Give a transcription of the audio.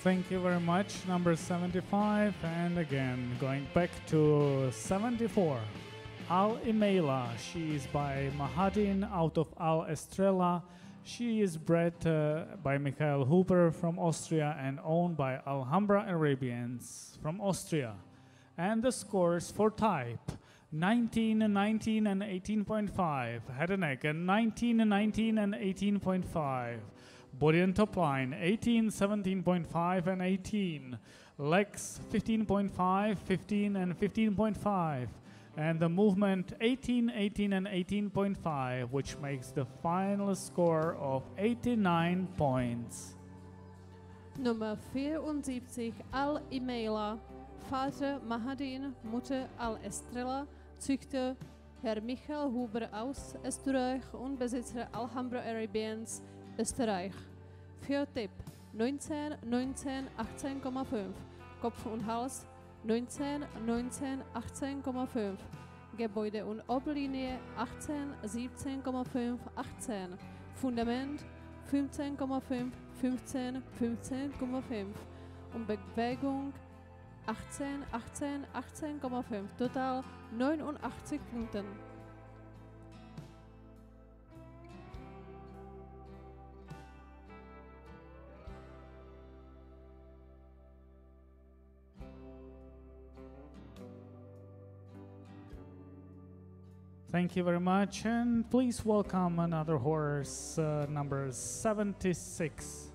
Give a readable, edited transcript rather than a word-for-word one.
Thank you very much, number 75. And again, going back to 74. Al Imela, she is by Mahadin out of Al Estrella. She is bred by Michael Huber from Austria and owned by Alhambra Arabians from Austria. And the scores for type 19, 19, and 18.5. Head and neck, 19, 19, and 18.5. Body and top line 18, 17.5, and 18. Legs 15.5, 15, and 15.5. And the movement 18, 18, and 18.5, which makes the final score of 89 points. Nummer 74, Al Imela. Vater Mahadin, Mutter Al Estrella, Züchter Herr Michael Huber aus Österreich und Besitzer Alhambra Arabians, Österreich. Für Tipp 19, 19, 18,5. Kopf und Hals 19, 19, 18,5. Gebäude und Oberlinie 18, 17,5, 18. Fundament 15,5, 15, 15,5. Und Bewegung 18, 18, 18,5. Total 89 Punkten. Thank you very much, and please welcome another horse, number 76.